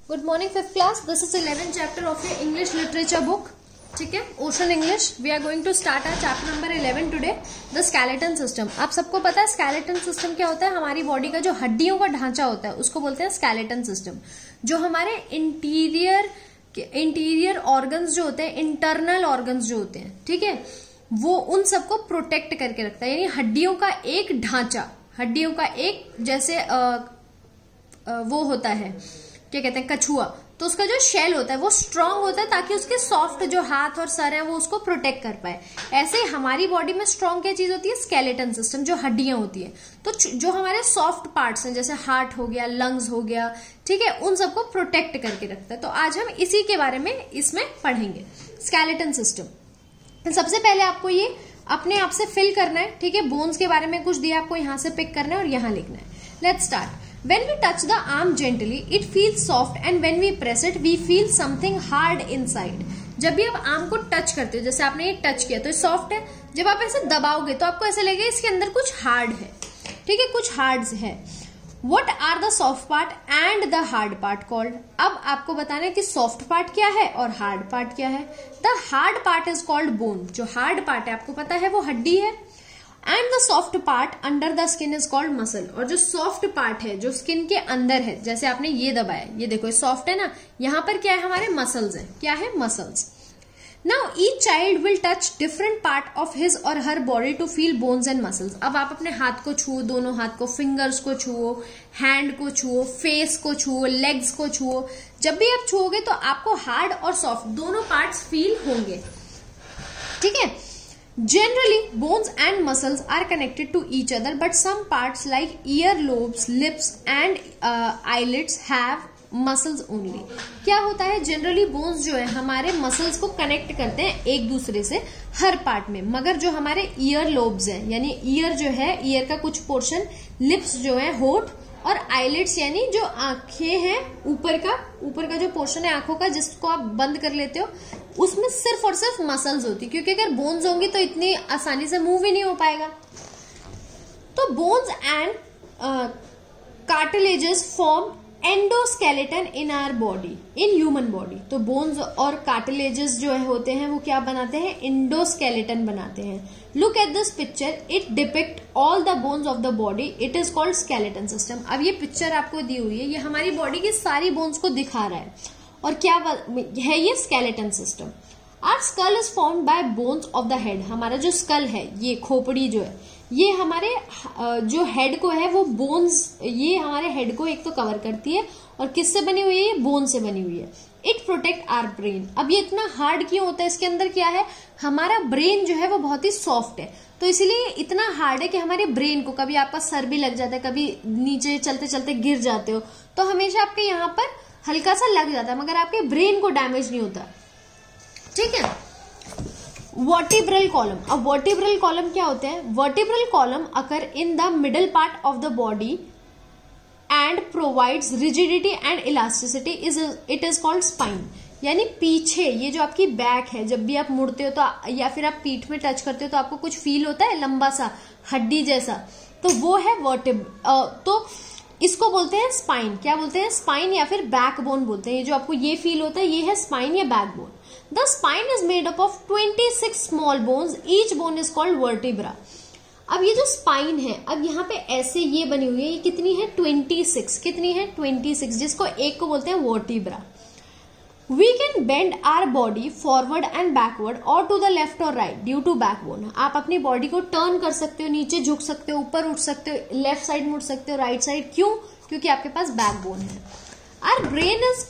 Good morning fifth class. This is 11th chapter of your English literature book. ठीक है, ocean English. We are going to start our chapter number 11 today, the skeleton system. आप सबको पता है skeleton system क्या होता है? हमारी बॉडी का जो हड्डियों का ढांचा होता है उसको बोलते हैं स्केलेटन सिस्टम. जो हमारे इंटीरियर ऑर्गन्स जो होते हैं, इंटरनल ऑर्गन्स जो होते हैं, ठीक है, वो उन सबको प्रोटेक्ट करके रखता है. यानी हड्डियों का एक ढांचा, हड्डियों का एक जैसे वो होता है, क्या कहते हैं, कछुआ. तो उसका जो शेल होता है वो स्ट्रांग होता है ताकि उसके सॉफ्ट जो हाथ और सर है वो उसको प्रोटेक्ट कर पाए. ऐसे ही हमारी बॉडी में स्ट्रांग क्या चीज होती है? स्केलेटन सिस्टम, जो हड्डियां होती है. तो जो हमारे सॉफ्ट पार्ट्स हैं जैसे हार्ट हो गया, लंग्स हो गया, ठीक है, उन सबको प्रोटेक्ट करके रखता है. तो आज हम इसी के बारे में इसमें पढ़ेंगे, स्केलेटन सिस्टम. सबसे पहले आपको ये अपने आप से फिल करना है, ठीक है. बोन्स के बारे में कुछ दिया, आपको यहां से पिक करना है और यहां लिखना है. Let's start. When we touch the arm gently, it feels soft, and when we press it, we feel something hard inside. जब भी आप आर्म को टच करते हो, जैसे आपने ये टच किया तो ये सॉफ्ट है. जब आप ऐसे दबाओगे तो आपको ऐसा लगेगा इसके अंदर कुछ हार्ड है, ठीक है, कुछ हार्ड है. What are the soft part and the hard part called? अब आपको बताना है कि सॉफ्ट पार्ट क्या है और हार्ड पार्ट क्या है. The hard part is called bone. जो हार्ड पार्ट है आपको पता है वो हड्डी है. And the soft part under the skin is called muscle. और जो सॉफ्ट पार्ट है जो स्किन के अंदर है, जैसे आपने ये दबाया, ये देखो ये सॉफ्ट है ना, यहां पर क्या है? हमारे मसल्स है. क्या है? Muscles. Now each child will touch different part of his और her body to feel bones and muscles. अब आप अपने हाथ को छुओ, दोनों हाथ को, फिंगर्स को छुओ, हैंड को छुओ, फेस को छुओ, लेग्स को छुओ. जब भी आप छुओगे तो आपको हार्ड और सॉफ्ट दोनों पार्ट्स फील होंगे, ठीक है. Generally, bones and muscles are connected to each other, but some parts like ear lobes, lips and eyelids have muscles only. क्या होता है? जनरली बोन्स जो है हमारे मसल्स को कनेक्ट करते हैं एक दूसरे से हर पार्ट में, मगर जो हमारे ईयर लोब्स हैं, यानी ईयर जो है, ईयर का कुछ पोर्शन, लिप्स जो है होठ, और आईलिड्स यानी जो आंखें हैं, ऊपर का जो पोर्शन है आंखों का जिसको आप बंद कर लेते हो, उसमें सिर्फ और सिर्फ मसल्स होती, क्योंकि अगर बोन्स होंगी तो इतनी आसानी से मूव ही नहीं हो पाएगा. तो bones and cartilages form endoskeleton in our body, in human body. तो बोन्स और कार्टिलेजेस जो है होते हैं वो क्या बनाते हैं? एंडोस्केलेटन बनाते हैं. Look at this picture, it depict all the bones of the body, it is called skeleton system. अब ये पिक्चर आपको दी हुई है, ये हमारी बॉडी की सारी बोन्स को दिखा रहा है. और क्या है ये? Skeleton system. Our skull is formed by bones of the head. हमारा जो स्कल है, ये खोपड़ी जो है, ये हमारे जो हेड को है वो बोन्स, ये हमारे हेड को एक तो कवर करती है, और किससे बनी हुई है? ये बोन से बनी हुई है. It protect our brain. अब ये इतना हार्ड क्यों होता है? इसके अंदर क्या है? हमारा ब्रेन जो है वो बहुत ही सॉफ्ट है, तो इसलिए इतना हार्ड है कि हमारे ब्रेन को, कभी आपका सर भी लग जाता है, कभी नीचे चलते चलते गिर जाते हो तो हमेशा आपके यहाँ पर हल्का सा लग जाता है, मगर आपके ब्रेन को डैमेज नहीं होता, ठीक है. Vertebral column. अब वर्टिब्रल कॉलम क्या होते हैं? Vertebral column occur in the middle part of the body and provides rigidity and elasticity, it is called spine. यानी पीछे ये जो आपकी बैक है, जब भी आप मुड़ते हो तो, या फिर आप पीठ में टच करते हो तो आपको कुछ फील होता है लंबा सा हड्डी जैसा, तो वो है तो इसको बोलते हैं स्पाइन. क्या बोलते हैं? स्पाइन या फिर बैकबोन बोलते हैं. ये जो आपको ये फील होता है ये है स्पाइन या backbone. The spine is made up of 26 small bones, each bone is called vertebra. अब ये जो स्पाइन है, अब यहाँ पे ऐसे ये बनी हुई है, ये कितनी है? 26. कितनी है? 26, जिसको एक को बोलते हैं vertebra. We can bend our body forward and backward or to the left or right due to backbone. आप अपनी बॉडी को टर्न कर सकते हो, नीचे झुक सकते हो, ऊपर उठ सकते हो, लेफ्ट साइड मुड़ सकते हो, राइट साइड. क्यों? क्योंकि आपके पास बैकबोन है. Our brain is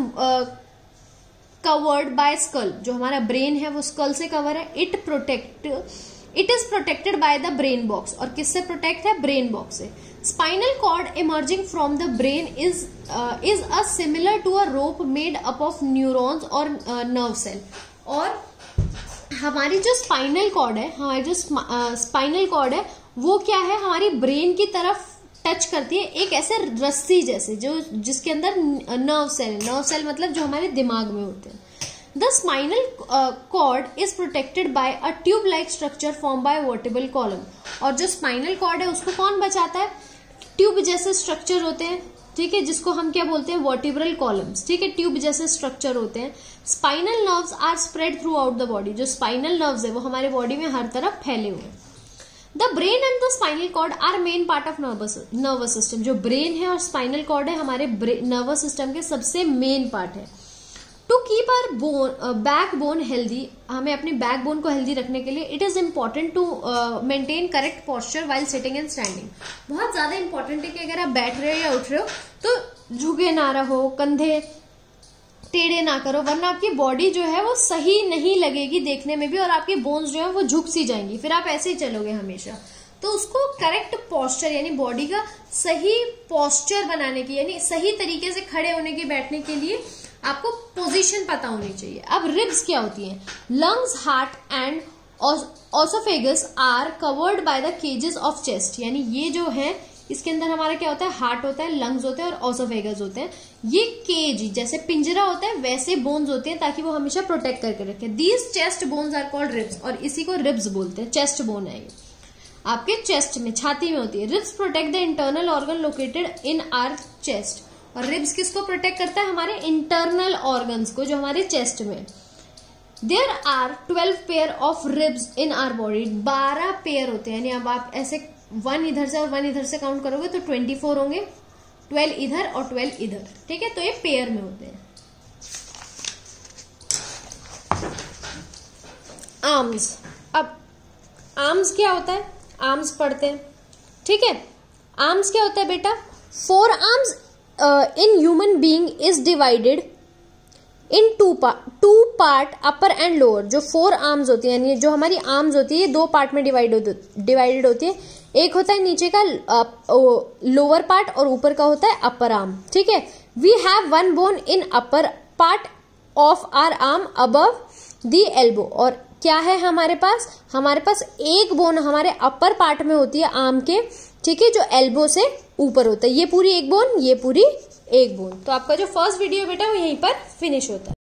covered by skull. जो हमारा ब्रेन है वो स्कल से कवर है. It is protected by the brain box. और किससे प्रोटेक्ट है? ब्रेन बॉक्स से. Spinal cord emerging from the brain is a similar to a rope made up of neurons or nerve cell. और हमारी जो spinal cord है, हमारी जो स्पाइनल कॉर्ड है वो क्या है? हमारी ब्रेन की तरफ टच करती है, एक ऐसे रस्सी जैसे, जो जिसके अंदर नर्व सेल मतलब जो हमारे दिमाग में होते हैं. The spinal cord is protected by a tube-like structure formed by vertebral column. और जो स्पाइनल कॉर्ड है उसको कौन बचाता है? ट्यूब जैसे स्ट्रक्चर होते हैं, ठीक है, जिसको हम क्या बोलते हैं, वर्टिब्रल कॉलम्स, ठीक है, ट्यूब जैसे स्ट्रक्चर होते हैं। Spinal nerves are spread throughout the body, जो स्पाइनल नर्व्स है वो हमारे बॉडी में हर तरफ फैले हुए हैं। The brain and the spinal cord are main part of nervous system, जो ब्रेन है और स्पाइनल कॉर्ड है हमारे नर्वस सिस्टम के सबसे मेन पार्ट है। To keep our backbone healthy, हमें अपनी बैक बोन को हेल्दी रखने के लिए it is important to maintain correct posture while sitting and standing. बहुत ज्यादा इंपॉर्टेंट है कि अगर आप बैठ रहे हो या उठ रहे हो तो झुके ना रहो, कंधे टेढ़े ना करो, वरना आपकी बॉडी जो है वो सही नहीं लगेगी देखने में भी, और आपकी बोन्स जो है वो झुक सी जाएंगी, फिर आप ऐसे ही चलोगे हमेशा। तो उसको करेक्ट पोस्चर यानी बॉडी का सही पोस्चर बनाने की, यानी सही तरीके से खड़े होने की, बैठने के लिए आपको पोजीशन पता होनी चाहिए। अब रिब्स क्या होती हैं? Lungs, heart and oesophagus are covered by the cages of chest, यानी ये जो है इसके अंदर हमारा क्या होता है, हार्ट होता है, लंग्स होते हैं और ऑसोफेगस होते हैं। ये केज जैसे पिंजरा होता है वैसे बोन्स होते हैं ताकि वो हमेशा प्रोटेक्ट करके रखे। These chest bones are called ribs, और इसी को रिब्स बोलते हैं। चेस्ट बोन है ये आपके चेस्ट में, छाती में होती है। Ribs protect the internal organ located in our chest, और रिब्स किसको प्रोटेक्ट करता है? हमारे इंटरनल ऑर्गन्स को जो हमारे चेस्ट में। There are 12 pair of ribs in our body, 12 pair होते हैं, यानी अब आप ऐसे 1 इधर से और 1 इधर से काउंट करोगे तो 24 होंगे, 12 इधर और 12 इधर, ठीक है, तो ये पेयर में होते हैं। आर्म्स, अब आर्म्स क्या होता है? आर्म्स पढ़ते हैं, ठीक है। आर्म्स क्या होता है बेटा? 4 arms in human being is divided in two part, upper and lower. जो 4 आर्म्स होती है, यानी जो हमारी आर्म्स होती है 2 पार्ट में डिवाइडेड होती है। एक होता है नीचे का लोअर पार्ट और ऊपर का होता है अपर आर्म, ठीक है। We have 1 bone in upper part of our arm above the elbow, और क्या है हमारे पास? हमारे पास एक बोन हमारे अपर पार्ट में होती है आर्म के, ठीक है, जो एल्बो से ऊपर होता है। ये पूरी एक बोन, ये पूरी एक बोन। तो आपका जो फर्स्ट वीडियो बेटा वो यहीं पर फिनिश होता है।